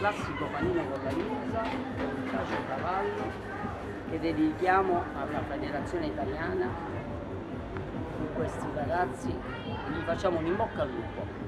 classico panino con la linza, cacio cavallo, che dedichiamo alla Federazione Italiana. Con questi ragazzi gli facciamo un in bocca al lupo.